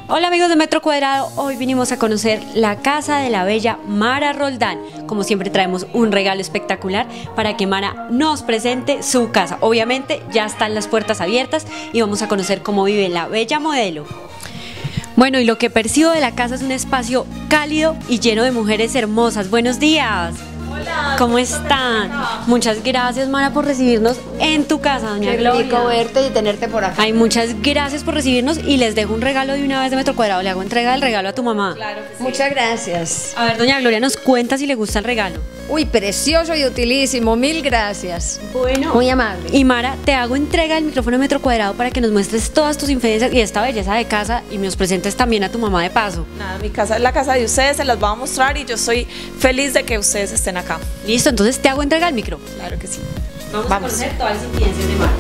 Hola amigos de Metro Cuadrado, hoy vinimos a conocer la casa de la bella Mara Roldán. Como siempre traemos un regalo espectacular para que Mara nos presente su casa. Obviamente ya están las puertas abiertas y vamos a conocer cómo vive la bella modelo. Bueno, y lo que percibo de la casa es un espacio cálido y lleno de mujeres hermosas. Buenos días. Hola, ¿Cómo están? Muchas gracias, Mara, por recibirnos en tu casa, doña Gloria. Qué rico verte y tenerte por acá. Ay, muchas gracias por recibirnos y les dejo un regalo de una vez de Metro Cuadrado. Le hago entrega del regalo a tu mamá. Claro que sí. Muchas gracias. A ver, doña Gloria, nos cuenta si le gusta el regalo. Uy, precioso y utilísimo. Mil gracias. Bueno. Muy amable. Y Mara, te hago entrega del micrófono de Metro Cuadrado para que nos muestres todas tus infidencias y esta belleza de casa y nos presentes también a tu mamá de paso. Nada, mi casa es la casa de ustedes, se las voy a mostrar y yo soy feliz de que ustedes estén acá. Listo, entonces te hago entrega del micro. Claro que sí. Vamos a conocer todas las infidencias de Mara.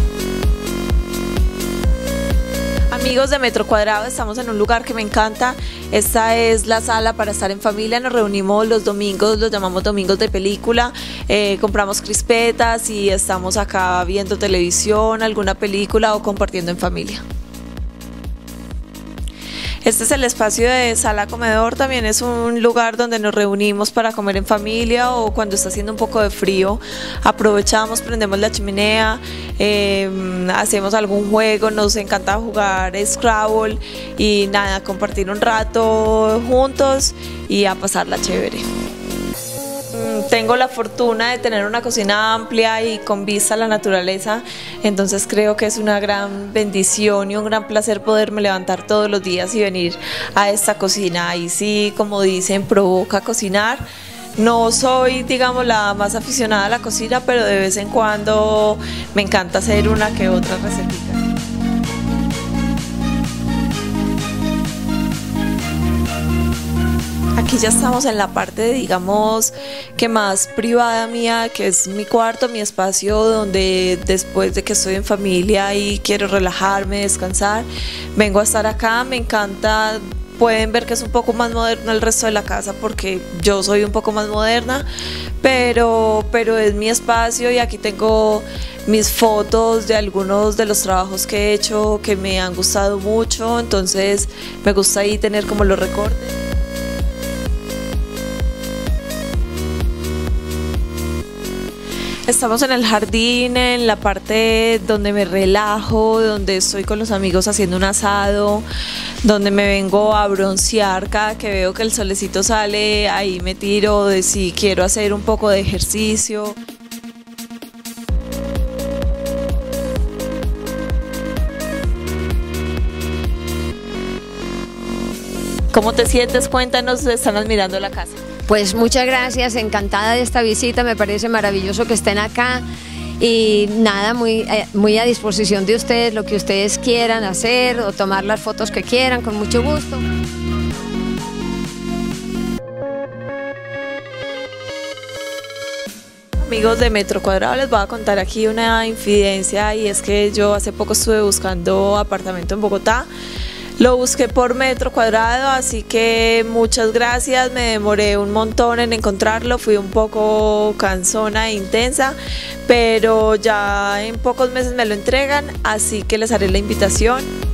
Amigos de Metro Cuadrado, estamos en un lugar que me encanta. Esta es la sala para estar en familia. Nos reunimos los domingos, los llamamos domingos de película. Compramos crispetas y estamos acá viendo televisión, alguna película o compartiendo en familia. Este es el espacio de sala comedor, también es un lugar donde nos reunimos para comer en familia o cuando está haciendo un poco de frío, aprovechamos, prendemos la chimenea, hacemos algún juego, nos encanta jugar Scrabble y nada, compartir un rato juntos y a pasarla chévere. Tengo la fortuna de tener una cocina amplia y con vista a la naturaleza, entonces creo que es una gran bendición y un gran placer poderme levantar todos los días y venir a esta cocina. Y sí, como dicen, provoca cocinar. No soy, digamos, la más aficionada a la cocina, pero de vez en cuando me encanta hacer una que otra recetita. Aquí ya estamos en la parte, digamos, que más privada mía, que es mi cuarto, mi espacio donde después de que estoy en familia y quiero relajarme, descansar, vengo a estar acá, me encanta. Pueden ver que es un poco más moderno el resto de la casa porque yo soy un poco más moderna, pero es mi espacio y aquí tengo mis fotos de algunos de los trabajos que he hecho que me han gustado mucho, entonces me gusta ahí tener como los recortes. Estamos en el jardín, en la parte donde me relajo, donde estoy con los amigos haciendo un asado, donde me vengo a broncear cada que veo que el solecito sale, ahí me tiro de si quiero hacer un poco de ejercicio. ¿Cómo te sientes? Cuéntanos, están admirando la casa. Pues muchas gracias, encantada de esta visita, me parece maravilloso que estén acá y nada, muy a disposición de ustedes, lo que ustedes quieran hacer o tomar las fotos que quieran, con mucho gusto. Amigos de Metro Cuadrado, les voy a contar aquí una infidencia y es que yo hace poco estuve buscando apartamento en Bogotá. Lo busqué por Metro Cuadrado, así que muchas gracias, me demoré un montón en encontrarlo, fui un poco cansona e intensa, pero ya en pocos meses me lo entregan, así que les haré la invitación.